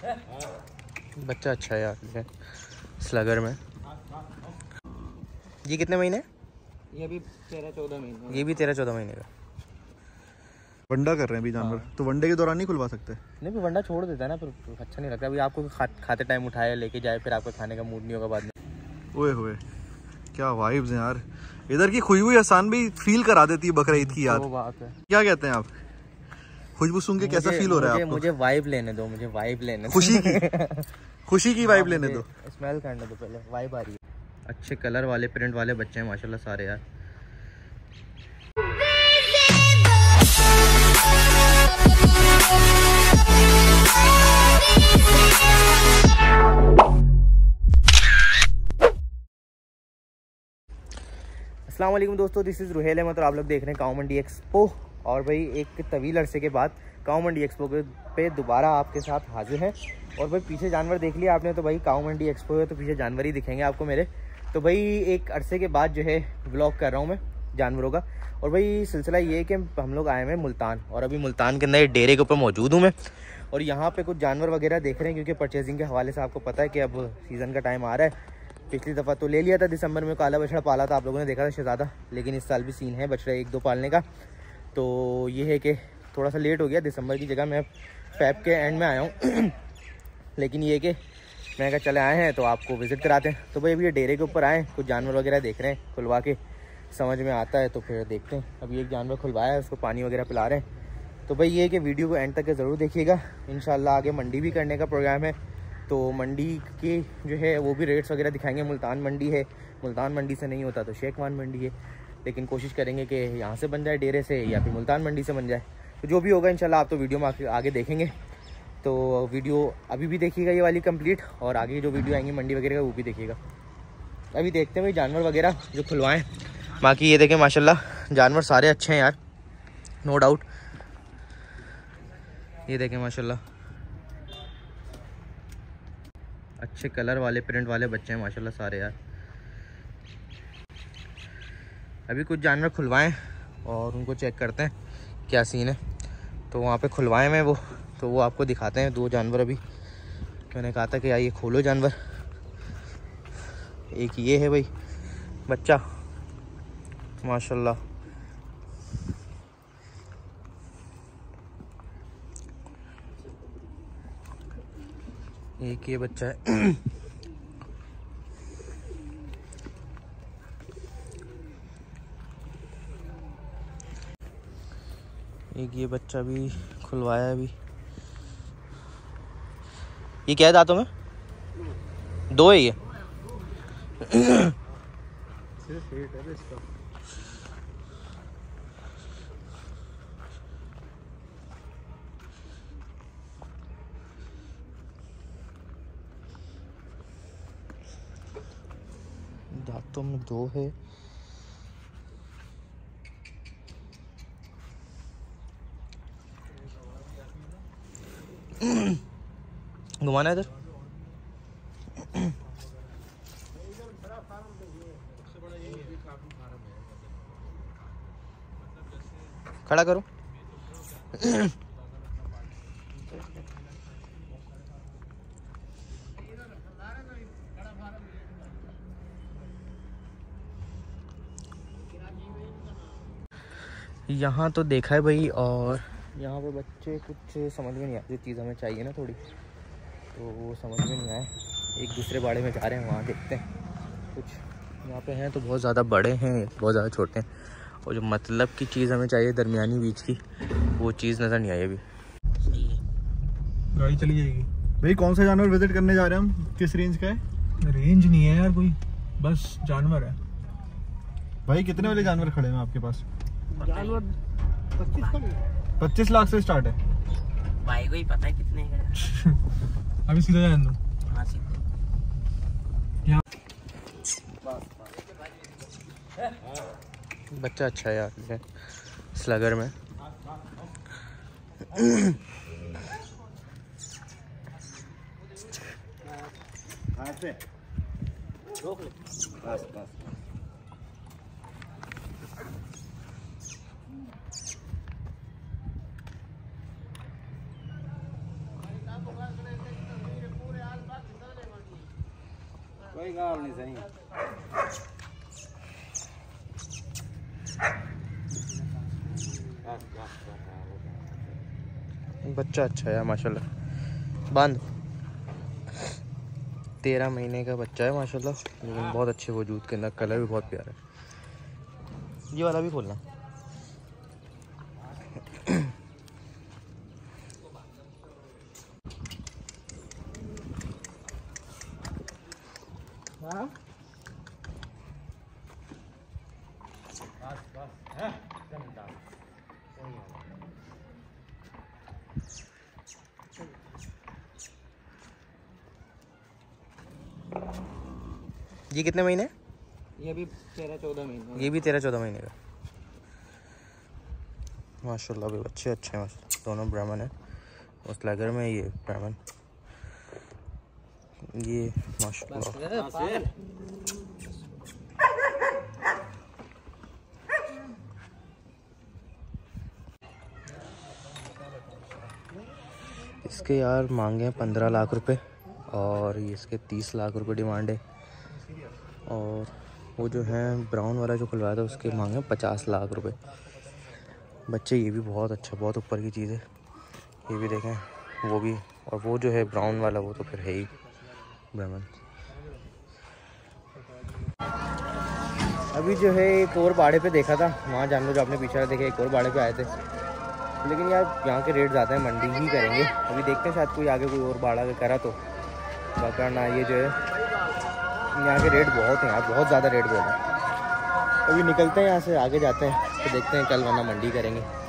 बच्चा अच्छा है यार स्लगर में। ये कितने महीने? ये भी 13-14 महीने। ये भी 13-14 महीने का वंडा कर रहे हैं अभी जानवर। हाँ। तो वनडे के दौरान नहीं खुलवा सकते? नहीं, फिर वंडा छोड़ देता है ना, फिर अच्छा नहीं लगता। अभी आपको खाते टाइम उठाए लेके जाए, फिर आपका खाने का मूड नहीं होगा बाद में। ओए होए, क्या वाइब्स हैं यार। इधर की खुशबू एहसान भी फील करा देती है बकरा ईद की याद। वो बात है। क्या कहते हैं आप? खुशबू सुन के कैसा फील हो रहा है आपको? मुझे वाइब लेने दो, मुझे वाइब लेने दो। खुशी की वाइब लेने दो। स्मेल करने दो पहले, वाइब आ रही है। अच्छे कलर वाले प्रिंट वाले बच्चे हैं माशाल्लाह सारे यार। अस्सलाम वालेकुम दोस्तों, दिस इज़ रुहेल अहमद और आप लोग देख रहे हैं काऊ मंडी एक्सपो। और भाई एक तवील अरसे के बाद काऊ मंडी एक्सपो पे दोबारा आपके साथ हाजिर हैं। और भाई पीछे जानवर देख लिया आपने, तो भाई काऊ मंडी एक्सपो है तो पीछे जानवर ही दिखेंगे आपको मेरे। तो भाई एक अरसे के बाद जो है व्लॉग कर रहा हूँ मैं जानवरों का। और भाई सिलसिला ये है कि हम लोग आए हुए हैं मुल्तान, और अभी मुल्तान के अंदर डेरे के ऊपर मौजूद हूँ मैं। और यहाँ पे कुछ जानवर वगैरह देख रहे हैं, क्योंकि परचेजिंग के हवाले से आपको पता है कि अब सीज़न का टाइम आ रहा है। पिछली दफ़ा तो ले लिया था दिसंबर में, काला बछड़ा पाला था, आप लोगों ने देखा था शहज़ादा। लेकिन इस साल भी सीन है बछड़ा 1-2 पालने का। तो ये है कि थोड़ा सा लेट हो गया, दिसंबर की जगह मैं फ़ेब के एंड में आया हूँ। लेकिन ये कि मैं कहा चले आए हैं तो आपको विज़िट कराते हैं। तो भाई अभी ये डेरे के ऊपर आए, कुछ जानवर वगैरह देख रहे हैं, खुलवा के समझ में आता है तो फिर देखते हैं। अभी एक जानवर खुलवाया है, उसको पानी वगैरह पिला रहे हैं। तो भाई ये कि वीडियो को एंड तक ज़रूर देखिएगा। इंशाल्लाह आगे मंडी भी करने का प्रोग्राम है, तो मंडी के जो है वो भी रेट्स वगैरह दिखाएंगे। मुल्तान मंडी है, मुल्तान मंडी से नहीं होता तो शेखवान मंडी है, लेकिन कोशिश करेंगे कि यहाँ से बन जाए डेरे से, या फिर मुल्तान मंडी से बन जाए। तो जो भी होगा इंशाल्लाह आप तो वीडियो में आगे देखेंगे। तो वीडियो अभी भी देखिएगा ये वाली कंप्लीट, और आगे जो वीडियो आएंगी मंडी वगैरह का वो भी देखिएगा। अभी देखते हैं भाई जानवर वगैरह जो खुलवाएँ। बाकी ये देखें माशाल्लाह जानवर सारे अच्छे हैं यार, नो डाउट। ये देखें माशाल्लाह अच्छे कलर वाले प्रिंट वाले बच्चे हैं माशाल्लाह सारे यार। अभी कुछ जानवर खुलवाएं और उनको चेक करते हैं क्या सीन है। तो वहाँ पे खुलवाए मैं वो, तो वो आपको दिखाते हैं 2 जानवर। अभी मैंने कहा था कि आइए खोलो जानवर। एक ये है भाई बच्चा माशाल्लाह, एक ये बच्चा है। एक ये बच्चा भी खुलवाया है अभी। ये क्या है दांतों में? 2 है ये। सिर्फ 8 है इसका। दांतों में 2 है। घुमाना है इधर। खड़ा करो। यहाँ तो देखा है भाई, और यहाँ पे बच्चे कुछ समझ में नहीं आती चीज़, हमें चाहिए ना थोड़ी, तो वो समझ में नहीं आए। एक दूसरे बाड़े में जा रहे हैं, वहाँ देखते हैं कुछ। यहाँ पे हैं तो बहुत ज़्यादा बड़े हैं, बहुत ज़्यादा छोटे हैं, और जो मतलब की चीज़ हमें चाहिए दरमियानी बीच की, वो चीज़ नज़र नहीं आई अभी। गाड़ी चली जाएगी भाई। कौन सा जानवर विजिट करने जा रहे हैं हम? किस रेंज का है? रेंज नहीं है यार कोई, बस जानवर है भाई। कितने वाले जानवर खड़े हैं आपके पास? जानवर 25 लाख से स्टार्ट है भाई को ही पता है कितने का। अभी सीधा जान दो। हाँ सीधे। बच्चा अच्छा है यार स्लगर में। कोई गाल नहीं सही। बच्चा अच्छा है माशाल्लाह। बांध 13 महीने का बच्चा है माशाल्लाह, लेकिन बहुत अच्छे वजूद के अंदर, कलर भी बहुत प्यारा है। ये वाला भी खोलना। ये कितने महीने? ये भी 13-14 महीने। ये भी 13-14 महीने का माशाल्लाह। भी बच्चे अच्छे हैं, दोनों ब्राह्मण है। उस लगर में ये ब्राह्मण, ये माशाल्लाह। इसके यार मांगे हैं 15 लाख रुपए और ये इसके 30 लाख रुपए डिमांड है। और वो जो है ब्राउन वाला जो खुलवाया था उसके मांगे हैं 50 लाख रुपए। बच्चे ये भी बहुत अच्छा, बहुत ऊपर की चीज़ है। ये भी देखें, वो भी। और वो जो है ब्राउन वाला वो तो फिर है ही ब्राह्मण। अभी जो है एक और बाड़े पे देखा था, वहाँ जानवर जो आपने पीछे देखे, एक और बाड़े पे आए थे, लेकिन यार यहाँ के रेट ज़्यादा है, मंडी ही करेंगे। अभी देखते हैं, शायद कोई आगे कोई और बाड़ा करा तो, वरना ये जो है यहाँ के रेट बहुत हैं यार, बहुत ज़्यादा रेट बोल रहे हैं। अभी निकलते हैं यहाँ से, आगे जाते हैं तो देखते हैं कल, वरना मंडी करेंगे।